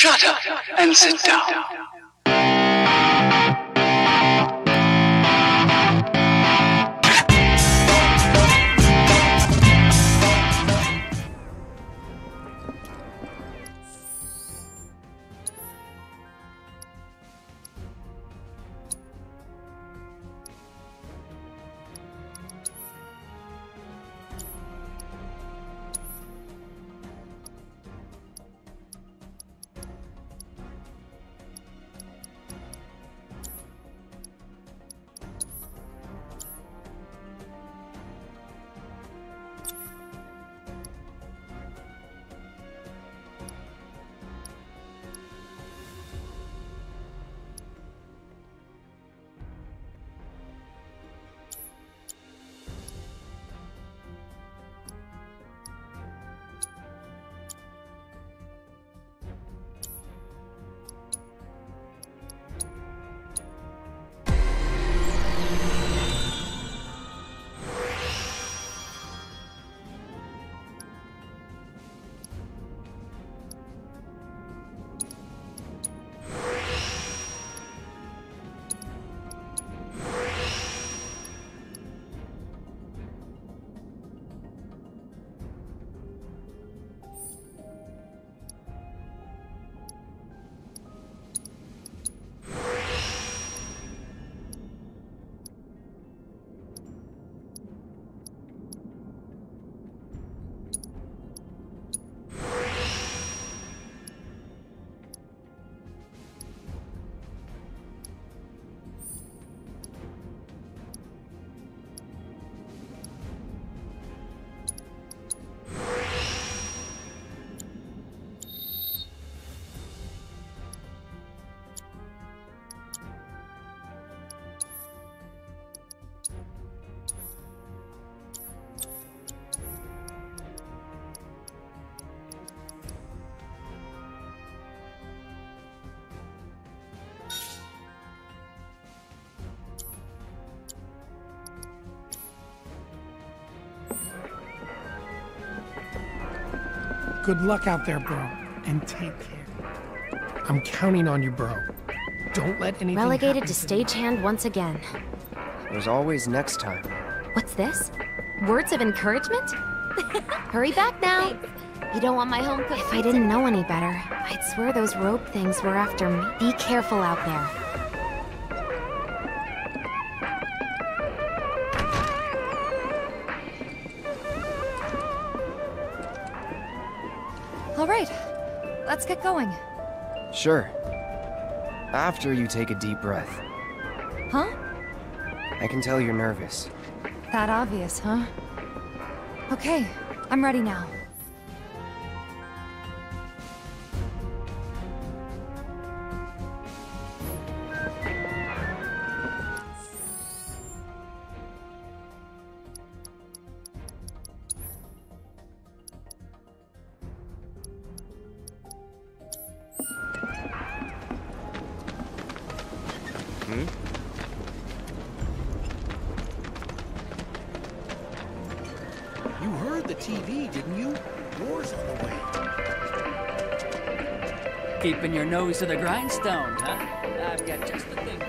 Shut up and sit down. Good luck out there, bro, and take care. I'm counting on you, bro. Don't let anything Relegated to happen stagehand once again. There's always next time. What's this? Words of encouragement? Hurry back now. You don't want my home cooked. If I didn't know any better, I'd swear those rope things were after me. Be careful out there. All right, let's get going. Sure. After you take a deep breath. Huh? I can tell you're nervous. That obvious, huh? Okay, I'm ready now. You heard the TV, didn't you? War's on the way. Keeping your nose to the grindstone, huh? I've got just the thing.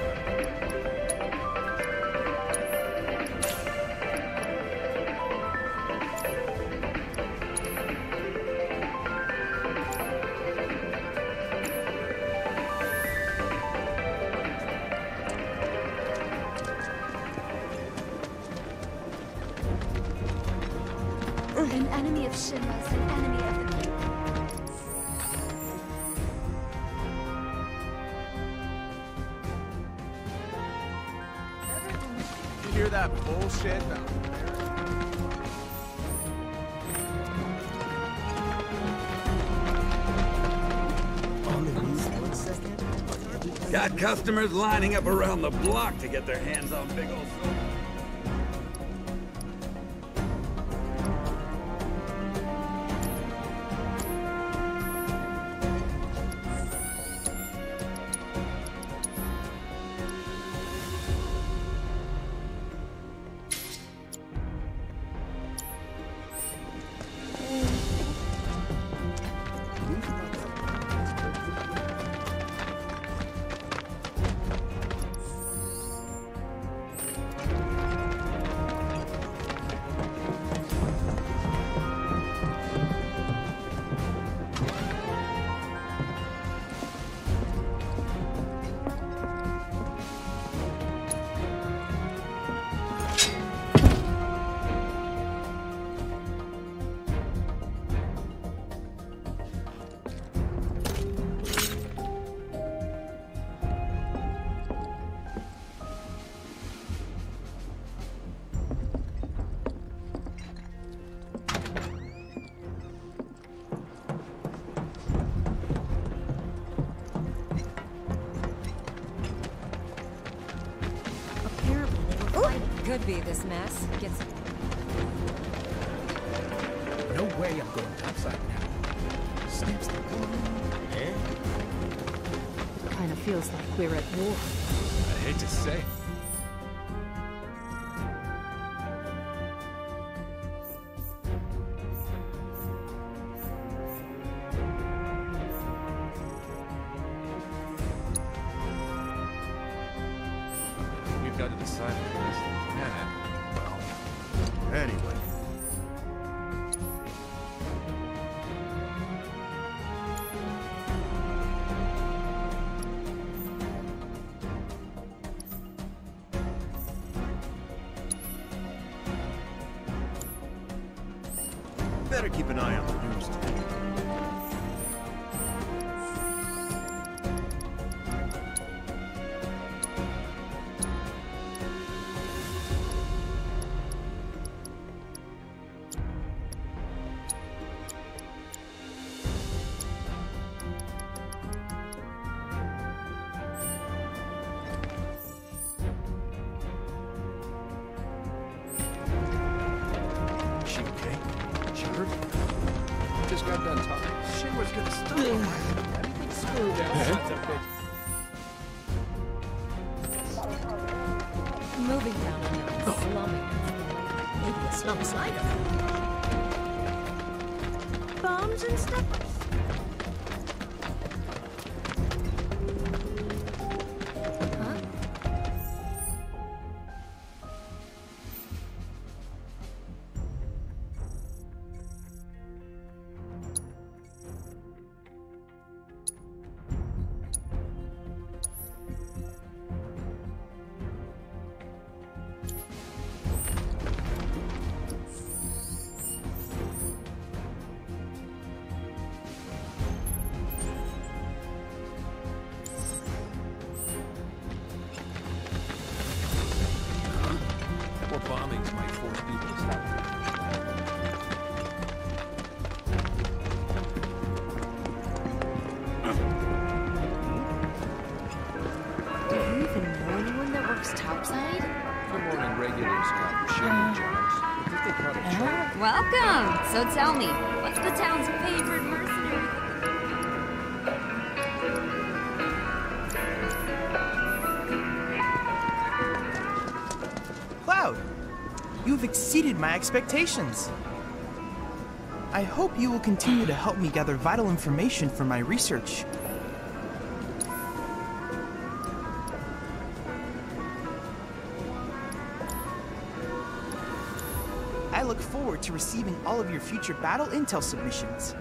An enemy of Shinra's an enemy of the people. You hear that bullshit? Got customers lining up around the block to get their hands on big old silver. Could be this mess. Gets... No way I'm going topside now. Snaps the Kind of feels like we're at war. I hate to say. We've got to decide on this. Well, anyway. Better keep an eye on the news today. She okay? She hurt? Just got done talking. Shinra's gonna stop. Everything screwed up. Sons of bitch. Moving down a slumming. Maybe a slum slider. Bombs and stuff. More bombings might force people to stop. Do you even know anyone that works topside? For morning regulars called Shinra jobs. I think they caught a train. Welcome! So tell me, what's the town's favorite mercenary? Cloud! You've exceeded my expectations. I hope you will continue to help me gather vital information for my research. I look forward to receiving all of your future battle intel submissions.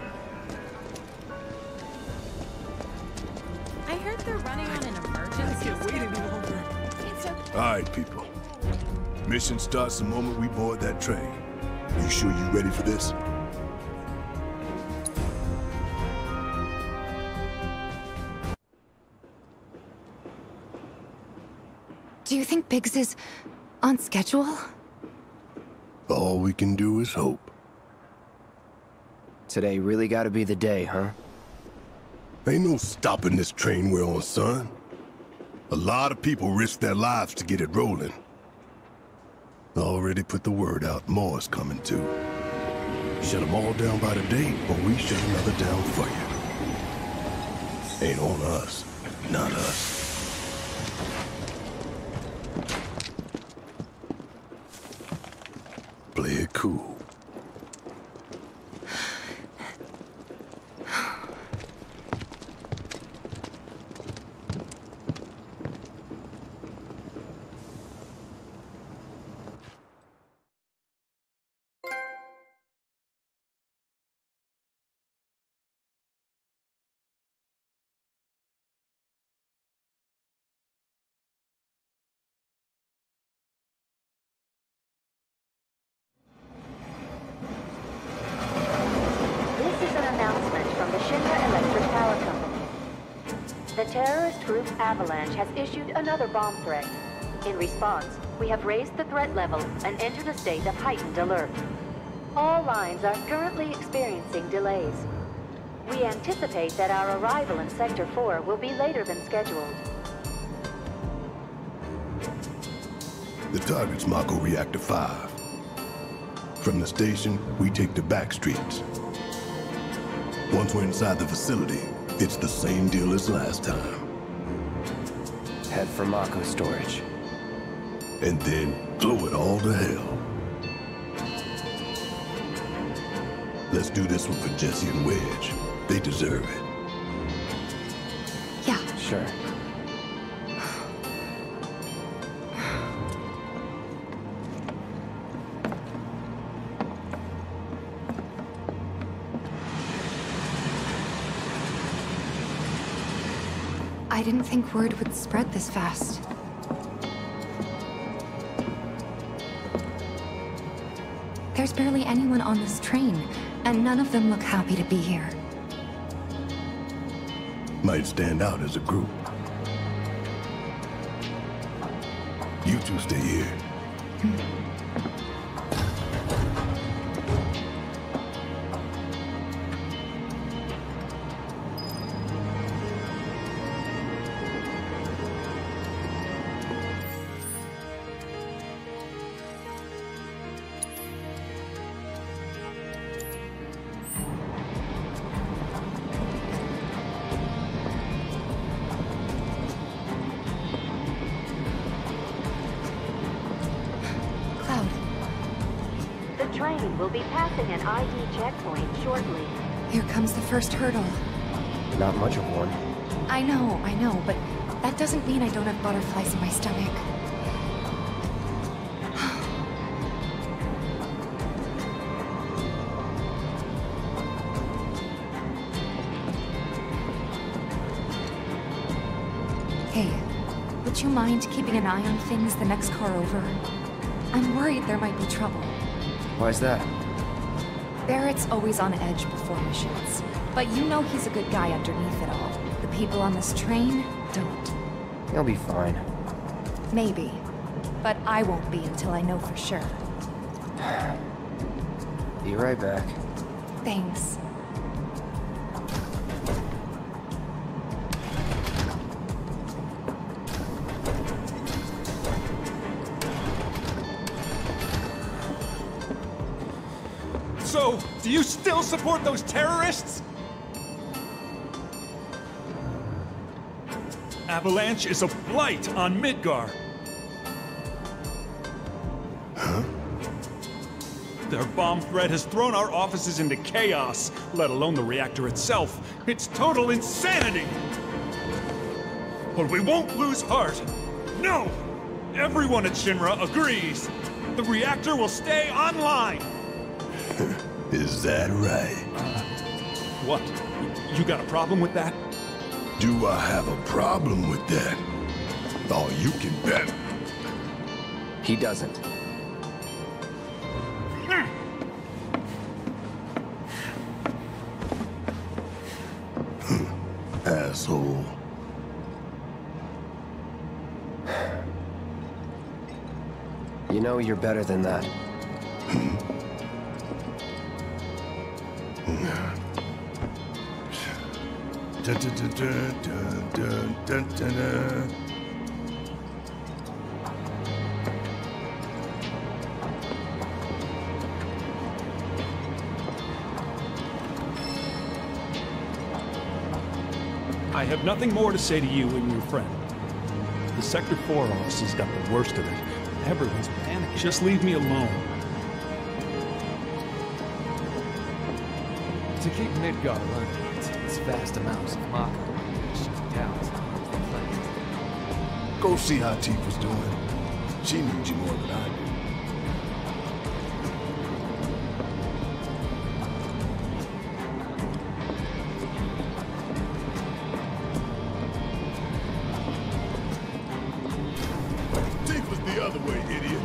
I heard they're running on an emergency. Can't wait any longer. It's okay. All right, people. Mission starts the moment we board that train. You sure you ready for this? Do you think Biggs is on schedule? All we can do is hope. Today really gotta be the day, huh? Ain't no stopping this train we're on, son. A lot of people risk their lives to get it rolling. Already put the word out, more is coming too. Shut them all down by the date, or we shut another down for you. Ain't on us, not us. Play it cool. The terrorist group Avalanche has issued another bomb threat. In response, we have raised the threat level and entered a state of heightened alert. All lines are currently experiencing delays. We anticipate that our arrival in Sector 4 will be later than scheduled. The target's Mako Reactor 5. From the station, we take the back streets. Once we're inside the facility, it's the same deal as last time. Head for Mako storage. And then blow it all to hell. Let's do this one for Jesse and Wedge. They deserve it. Yeah. Sure. I didn't think word would spread this fast. There's barely anyone on this train, and none of them look happy to be here. Might stand out as a group. You two stay here. We'll be passing an ID checkpoint shortly. Here comes the first hurdle. Not much of one. I know, but that doesn't mean I don't have butterflies in my stomach. Hey, would you mind keeping an eye on things the next car over? I'm worried there might be trouble. Why's that? Barrett's always on edge before missions. But you know he's a good guy underneath it all. The people on this train don't. He'll be fine. Maybe. But I won't be until I know for sure. Be right back. Thanks. So, do you still support those terrorists? Avalanche is a blight on Midgar. Huh? Their bomb threat has thrown our offices into chaos, let alone the reactor itself. It's total insanity! But we won't lose heart. No! Everyone at Shinra agrees. The reactor will stay online. Is that right? What? You got a problem with that? Do I have a problem with that? Oh, you can bet. He doesn't. Asshole. You know you're better than that. I have nothing more to say to you and your friend. The Sector 4 office has got the worst of it. Everyone's panicking. Just leave me alone. To keep Midgar running, it's vast amounts of Mako. Go see how Tifa's doing. She needs you more than I do. Tifa's the other way, idiot.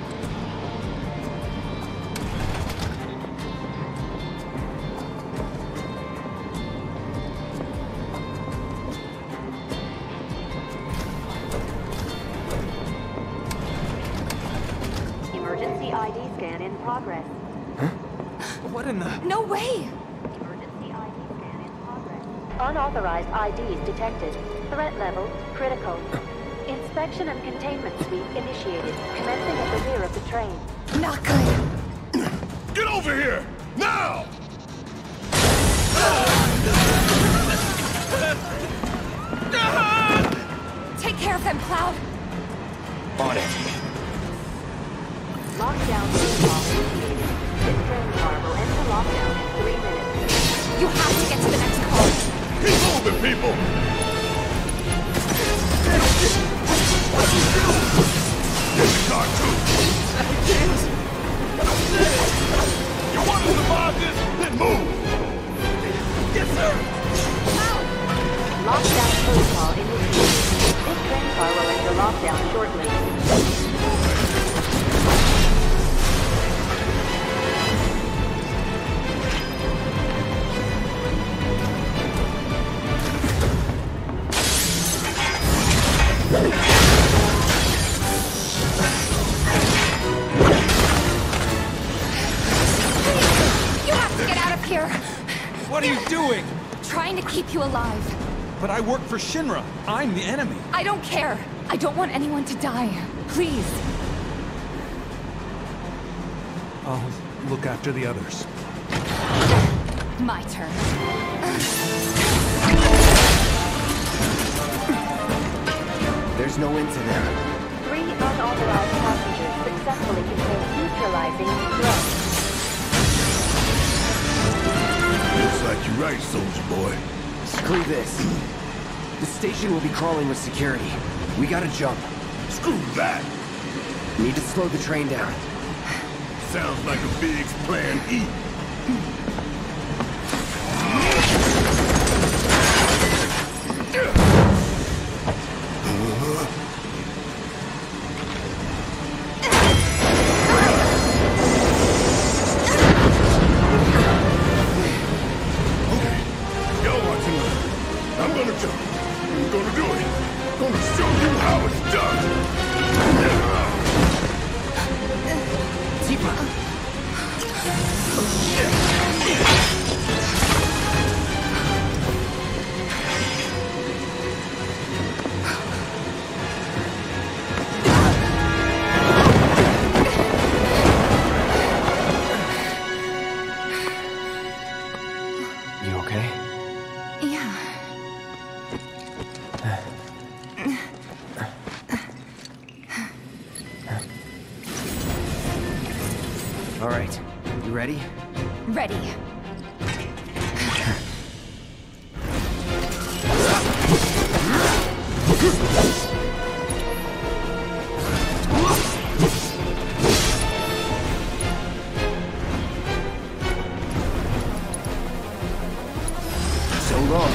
Progress. Huh? What in the... No way! Emergency ID scan in progress. Unauthorized IDs detected. Threat level critical. Inspection and containment sweep initiated, commencing at the rear of the train. Not good. Get over here! Now! Take care of them, Cloud. On it. Lockdown protocol initiated. This train car will enter lockdown in 3 minutes. You have to get to the next car. Keep moving, people! Get the car, too! You want to survive this? Then move! Yes, sir! Lockdown protocol initiated. This train car will enter lockdown shortly. You have to get out of here. What are you doing? Trying to keep you alive. But I work for Shinra. I'm the enemy. I don't care. I don't want anyone to die. Please. I'll look after the others. My turn. There's no end to them. 3 unauthorized passengers successfully contained, neutralizing the threat. Looks like you're right, soldier boy. Screw this. The station will be crawling with security. We gotta jump. Screw that! Need to slow the train down. Sounds like a big plan E. All right, you ready? Ready. So long.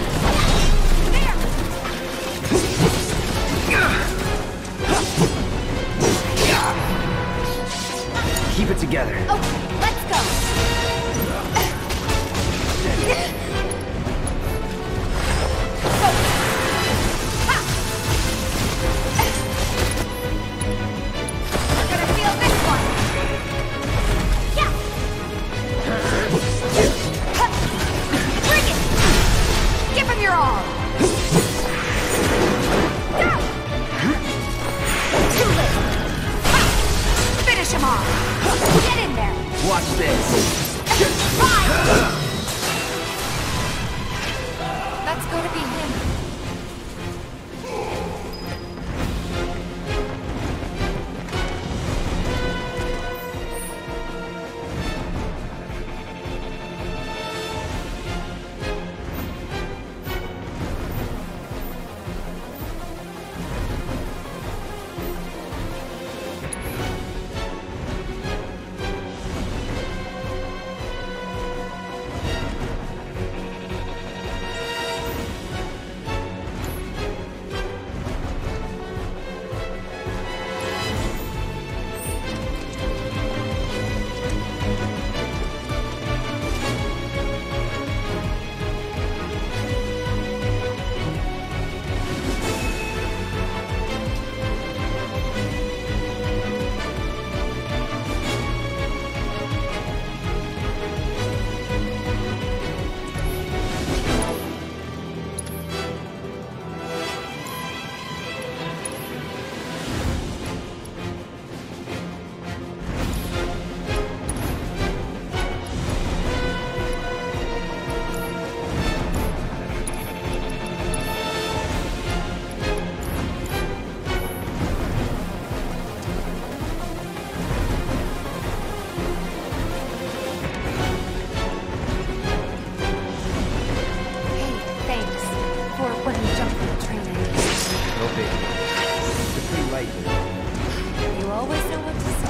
Keep it together. Okay, let's go. baby. It's pretty light here. You always know what to say.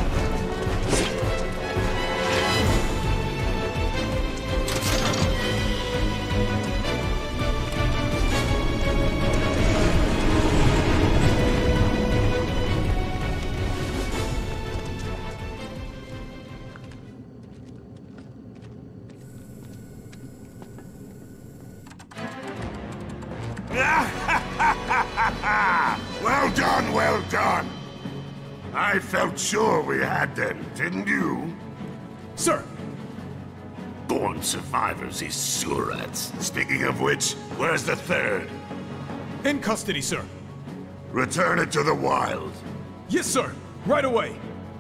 Well done, well done. I felt sure we had them, didn't you? Sir! Born survivors, these surats. Speaking of which, where's the third? In custody, sir. Return it to the wild. Yes, sir. Right away.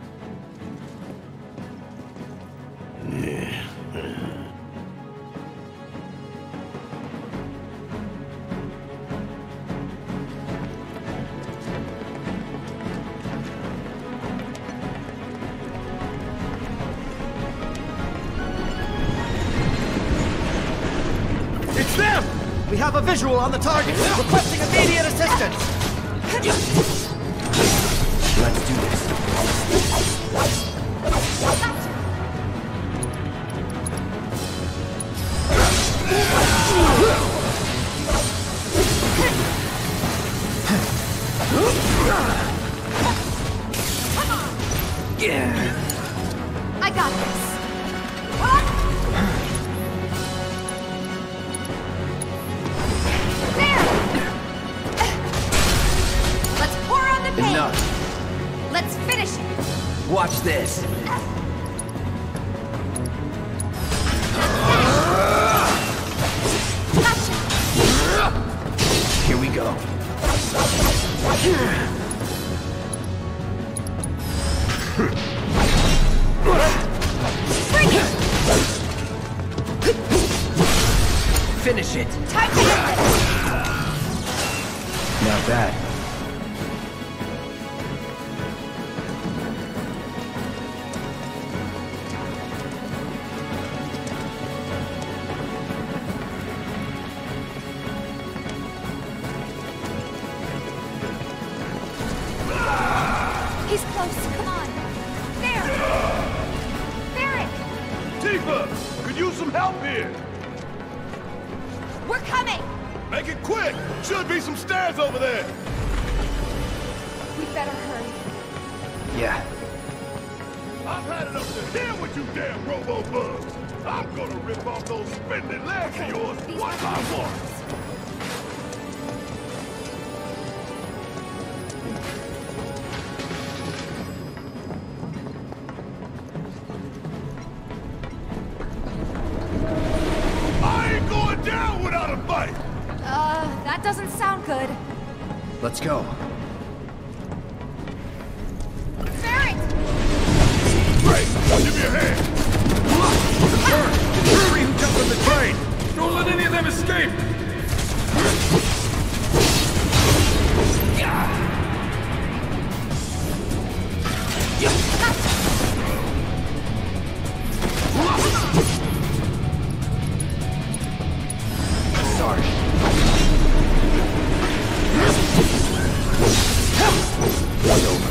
We have a visual on the target, requesting immediate assistance! Let's do this. I got this. Enough. Let's finish it. Watch this. Here we go. Bring it. Finish it. Time to end this. Not bad. He's close. Come on. There. Barret. Tifa! Could use some help here! We're coming. Make it quick! Should be some stairs over there! We better hurry. Yeah. I've had enough to hear with you damn robo-bugs! I'm gonna rip off those spindly legs of yours one by one! That doesn't sound good. Let's go. Barret! Great! Give me a hand! Sir! Hurry who jumped on the train! Don't let any of them escape! Sorry. It's over.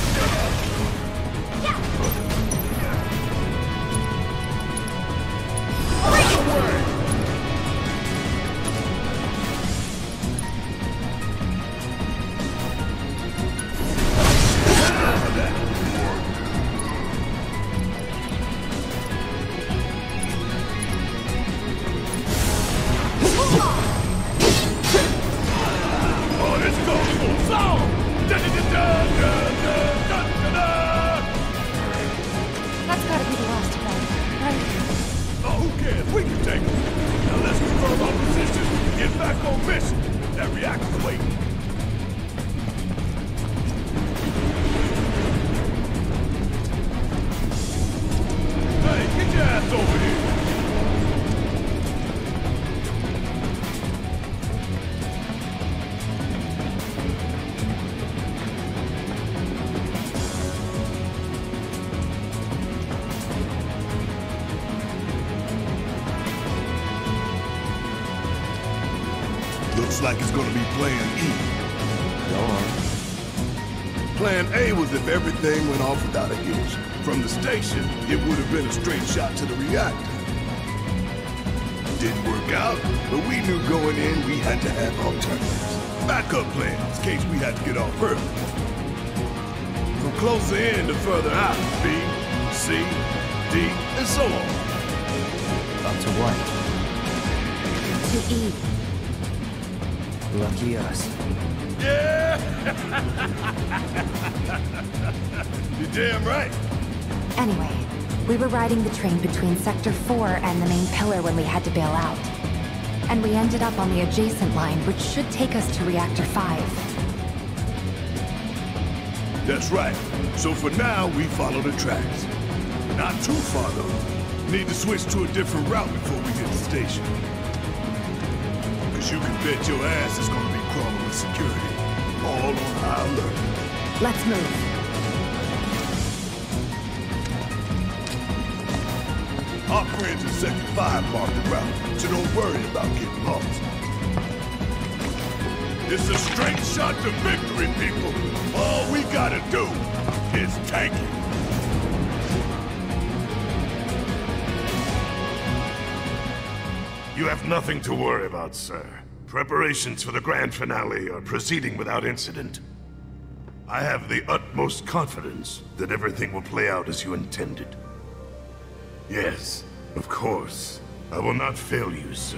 That's gotta be the last of them, right? Oh, who cares? We can take them. Now let's confirm our position and get back on mission. That reactor's waiting. Hey, get your ass over here. Looks like it's gonna be Plan E. Go on. Plan A was if everything went off without a hitch. From the station, it would have been a straight shot to the reactor. Didn't work out, but we knew going in we had to have alternatives. Backup plans in case we had to get off early. From closer in to further out, B, C, D, and so on. Up to what? To E. Lucky us. Yeah! You're damn right. Anyway, we were riding the train between Sector 4 and the main pillar when we had to bail out. And we ended up on the adjacent line, which should take us to Reactor 5. That's right. So for now, we follow the tracks. Not too far, though. Need to switch to a different route before we hit the station. Because you can bet your ass is going to be crawling with security. All on high alert. Let's move. Our friends in Sector 5 marked the route, so don't worry about getting lost. It's a straight shot to victory, people. All we gotta do is tank it. You have nothing to worry about, sir. Preparations for the grand finale are proceeding without incident. I have the utmost confidence that everything will play out as you intended. Yes, of course. I will not fail you, sir.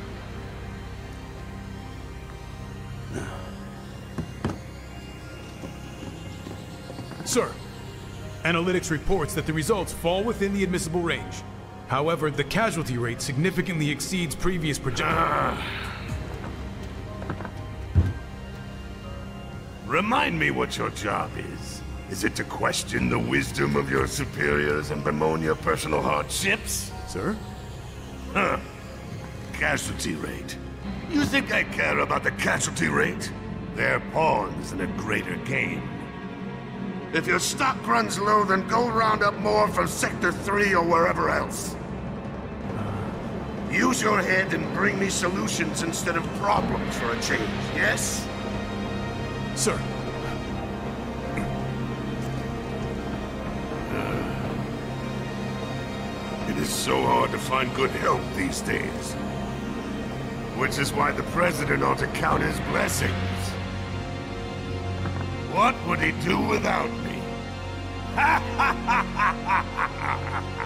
Sir, analytics reports that the results fall within the admissible range. However, the casualty rate significantly exceeds previous projections. Remind me what your job is. Is it to question the wisdom of your superiors and bemoan your personal hardships? Sir? Huh. Casualty rate. You think I care about the casualty rate? They're pawns in a greater game. If your stock runs low, then go round up more from Sector 3 or wherever else. Use your head and bring me solutions instead of problems for a change, yes? Sir. It is so hard to find good help these days. Which is why the President ought to count his blessings. What would he do without me? Ha ha ha ha ha ha ha!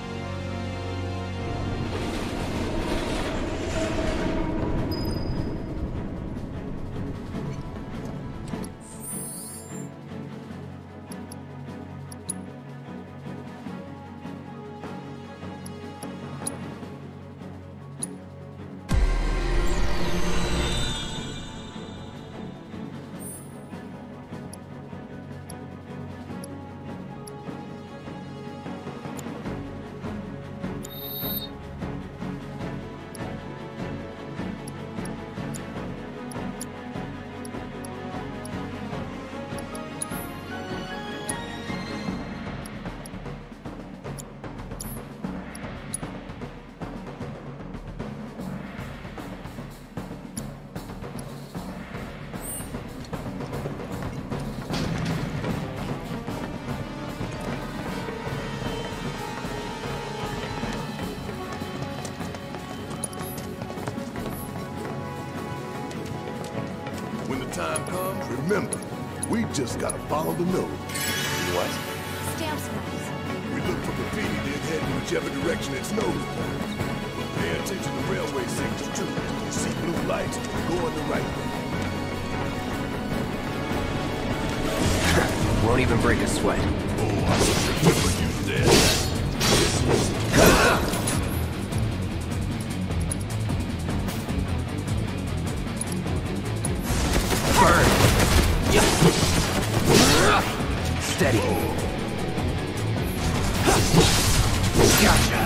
Time comes, remember, we just gotta follow the nose. What? Stamp smells. We look for graffiti, then head in whichever direction its nose points. Pay attention to railway signals too. You see blue lights, go in the right way. Won't even break a sweat. Oh, I remember you said Steady. Gotcha.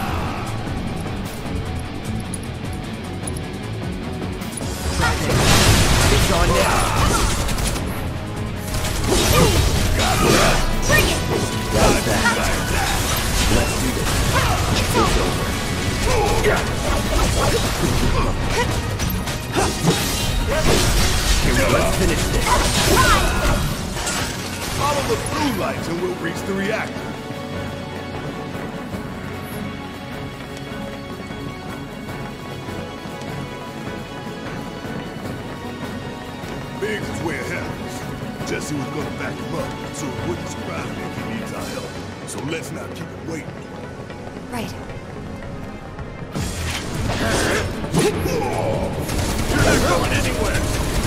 It's on now. Bring it! Got that. Let's do this. It's over. Here we Let's finish this. Follow the blue lights and we'll reach the reactor. Biggs is way ahead of us. Jesse was gonna back him up, so it wouldn't surprise me if he needs our help. So let's not keep him waiting. Right. You're not going anywhere!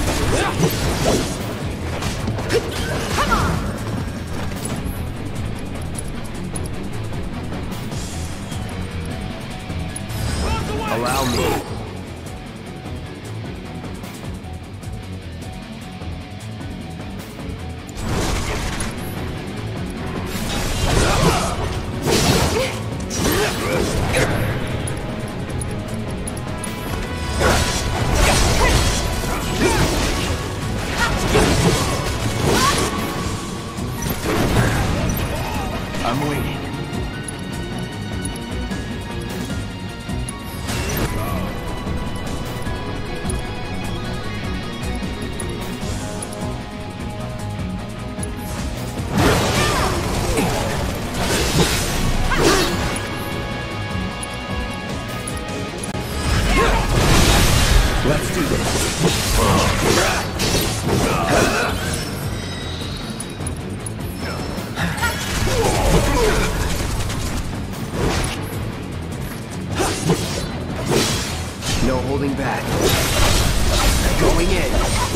Come on! Allow me. I'm waiting. Let's do this. No holding back. Going in.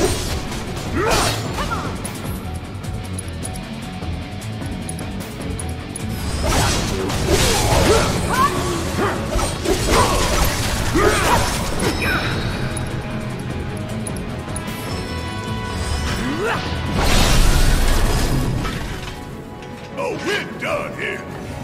Oh, we're done here.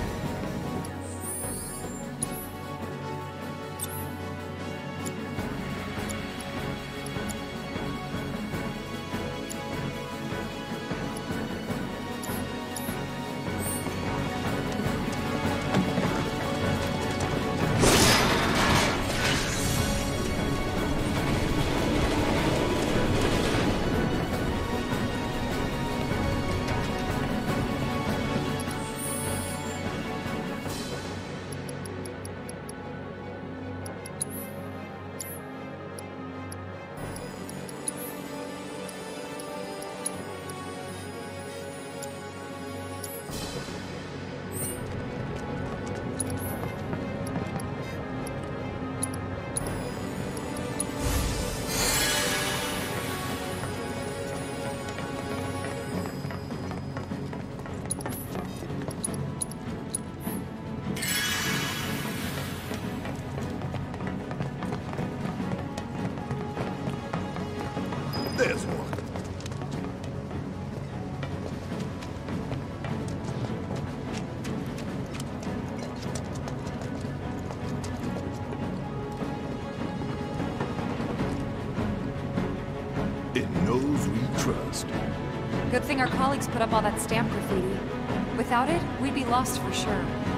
There's one. It knows we trust. Good thing our colleagues put up all that stamp graffiti. Without it, we'd be lost for sure.